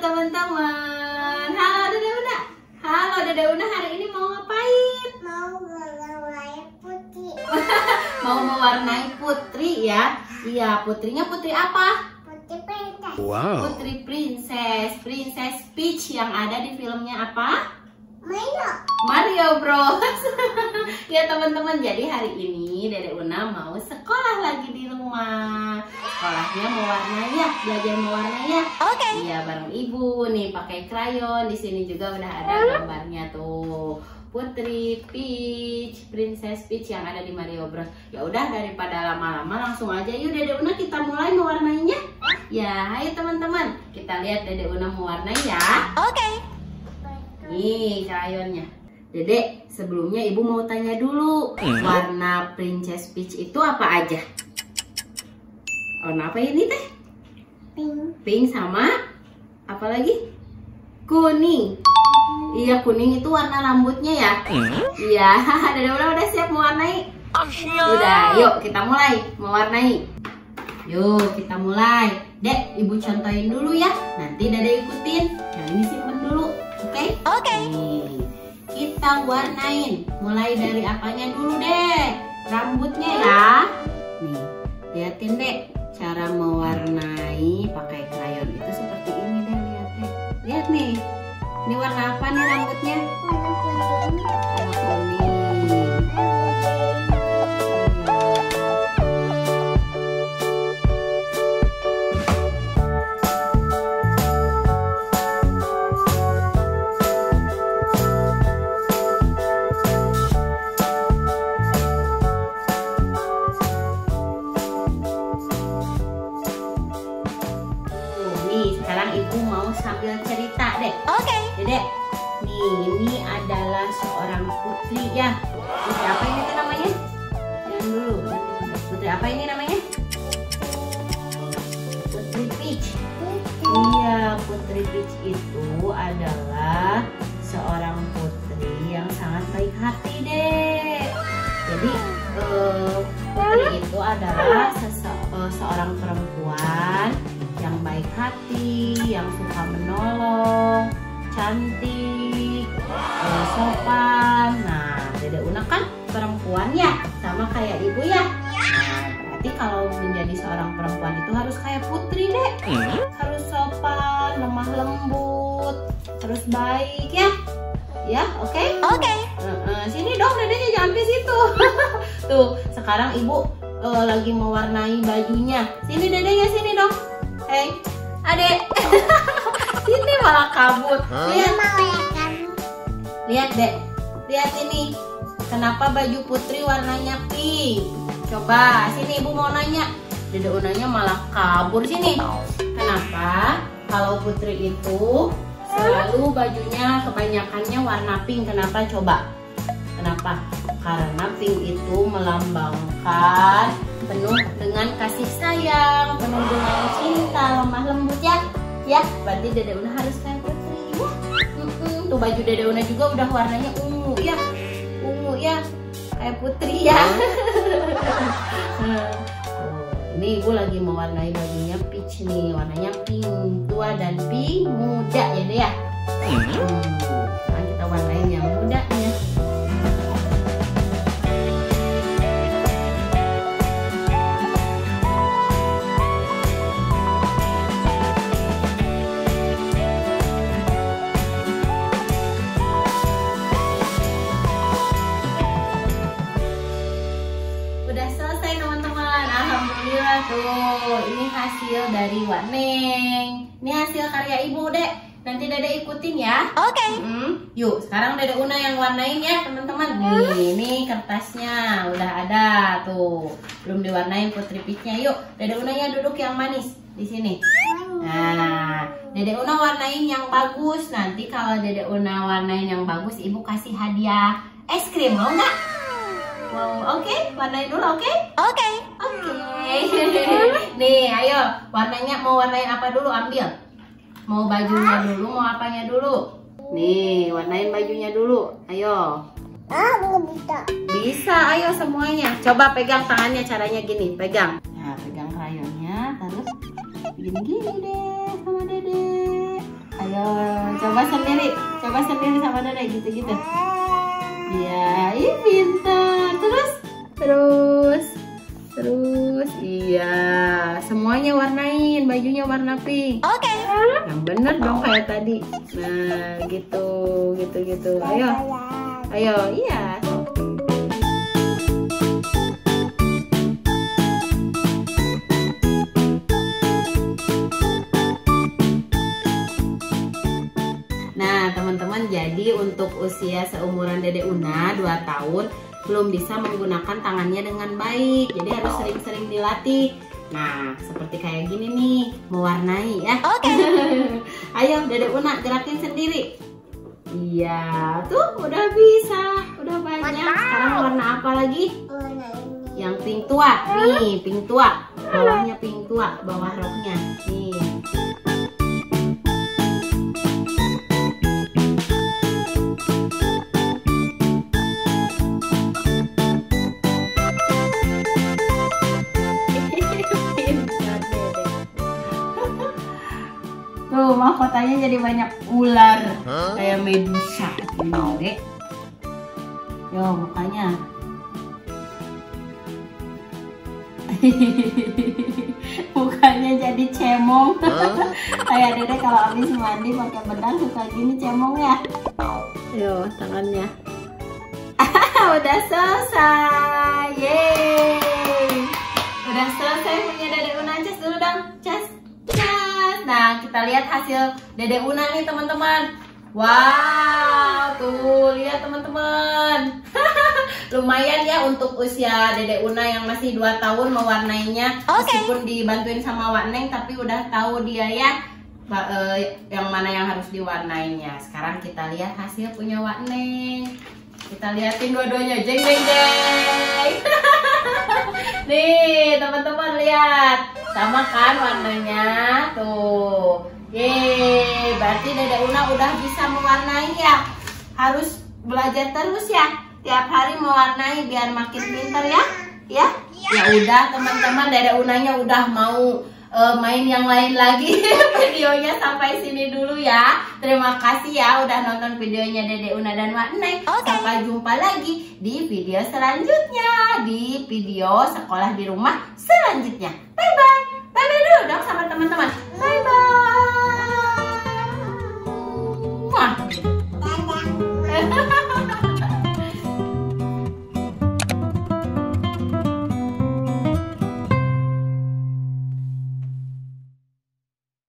teman-teman. Halo Dede Una. Halo Dede Una, hari ini mau ngapain? Mau mewarnai putih. Mau mewarnai Putri ya. Iya, putrinya putri apa? Putih princess. Wow. Putri Princess Peach yang ada di filmnya apa? Mario Bros. Ya teman-teman, jadi hari ini Dede Una mau sekolah lagi di rumah. Sekolahnya mewarnai ya, belajar mewarnai ya. Oke. Iya, bareng ibu nih pakai krayon. Di sini juga udah ada gambarnya tuh. Putri Peach, Princess Peach yang ada di Mario Bros. Ya udah, daripada lama-lama langsung aja yuk Dede Una kita mulai mewarnainya. Ya, ayo teman-teman, kita lihat Dede Una mewarnai ya. Oke. Nih krayonnya. Dede, sebelumnya ibu mau tanya dulu, warna Princess Peach itu apa aja? Warna apa ini teh? Pink. Pink sama apa lagi? Kuning. Iya, kuning itu warna rambutnya ya. Iya, Dede udah siap mewarnai. Udah, yuk kita mulai mewarnai. Yuk kita mulai. Dek, ibu contohin dulu ya. Nanti Dede ikutin. Yang ini simpen dulu. Oke? Oke. Nih, kita warnain. Mulai dari apanya dulu deh? Rambutnya ya. Nih, liatin deh cara mewarnai pakai krayon itu seperti ini deh, lihat deh. Lihat nih. Ini warna apa nih rambutnya? Warna kuning. Warna kuning. Sekarang ibu mau sambil cerita deh. Oke. Dedek, nih ini adalah seorang putri ya. Putri apa ini tuh namanya? Yang dulu. Putri apa ini namanya? Putri Peach. Iya, Putri Peach itu adalah seorang putri yang sangat baik hati deh. Jadi putri itu adalah seorang perempuan yang baik hati, yang suka menolong, cantik, sopan. Nah, Dede Una kan perempuan ya, sama kayak ibu ya. Nah, berarti kalau menjadi seorang perempuan itu harus kayak Putri deh. Harus sopan, lemah lembut, terus baik ya. Ya, oke? Oke. Sini dong, Dedenya jangan di situ. Tuh, sekarang ibu lagi mewarnai bajunya. Sini Dedenya, sini dong. Hei, adek. Sini malah kabur. Lihat, lihat dek. Lihat ini. Kenapa baju Putri warnanya pink? Coba, sini ibu mau nanya. Dede Unanya malah kabur sini. Kenapa? Kalau Putri itu selalu bajunya kebanyakannya warna pink. Kenapa coba? Kenapa? Karena pink itu melambangkan penuh dengan kasih sayang, penuh dengan cinta, lemah lembut ya. Ya, berarti Dede Una harus kayak Putri ya. Tuh baju Dede Una juga udah warnanya ungu ya. Ungu ya, kayak Putri ya. Ini ibu lagi mewarnai bajunya Peach nih, warnanya pink tua dan pink muda ya deh ya. Sekarang kita warnain yang mudanya. Udah selesai teman-teman, alhamdulillah tuh. Ini hasil dari Waneng. Ini hasil karya ibu dek. Nanti Dede ikutin ya. Oke. Yuk, sekarang Dede Una yang warnain ya teman-teman. Nih, ini kertasnya udah ada tuh. Belum diwarnain Putri Peach-nya. Yuk, Dede Unanya duduk yang manis di sini. Nah, Dede Una warnain yang bagus. Nanti kalau Dede Una warnain yang bagus, ibu kasih hadiah es krim, mau nggak? Wow, oke, warnain dulu, oke? Oke. Nih, ayo, warnanya mau warnain apa dulu? Ambil. Mau bajunya dulu, mau apanya dulu? Nih, warnain bajunya dulu. Ayo. Belum bisa. Bisa, ayo semuanya. Coba pegang tangannya, caranya gini, pegang. Nah, pegang krayonnya, terus gini-gini deh sama Dede. Ayo, coba sendiri sama Dede gitu-gitu. Iya, ih pintar. Terus, iya. Semuanya warnain, bajunya warna pink. Oke. Yang bener dong kayak tadi. Nah, gitu. Ayo, iya. Nah, teman-teman, jadi untuk usia seumuran Dede Una 2 tahun belum bisa menggunakan tangannya dengan baik. Jadi harus sering-sering dilatih. Nah, seperti kayak gini nih, mewarnai ya. Oke. Ayo, Dede Una gerakin sendiri. Iya, tuh udah bisa, udah banyak. Sekarang warna apa lagi? Warna ini. Yang pink tua. Nih, pink tua. Bawahnya pink tua, bawah roknya. Nih. Tuh, mahkotanya jadi banyak ular. Kayak Medusa. Dek. Yo, mukanya. Mukanya jadi cemong. Kayak Dede kalau habis mandi pakai bedak suka gini cemong ya. Yo, tangannya. Udah selesai. Yeay. Udah selesai punya Dede Una. Cas dulu dong. Cas. Nah, kita lihat hasil Dede Una nih, teman-teman. Wow, tuh lihat teman-teman. Lumayan ya untuk usia Dede Una yang masih 2 tahun mewarnainya. Meskipun dibantuin sama Wak Neng, tapi udah tahu dia ya yang mana yang harus diwarnainya. Sekarang kita lihat hasil punya Wak Neng. Kita liatin dua-duanya. Jeng jeng jeng. Nih, teman-teman lihat. Sama kan warnanya? Tuh. Yeay, berarti Dede Una udah bisa mewarnai ya. Harus belajar terus ya. Tiap hari mewarnai biar makin pintar ya. Ya? Ya udah teman-teman, Dede Unanya udah mau main yang lain lagi. Videonya sampai sini dulu ya. Terima kasih ya udah nonton videonya Dede Una dan Wak Neng. Sampai jumpa lagi di video selanjutnya. Di video sekolah di rumah selanjutnya. Bye bye. Bye bye dulu dong sama teman-teman. Bye bye.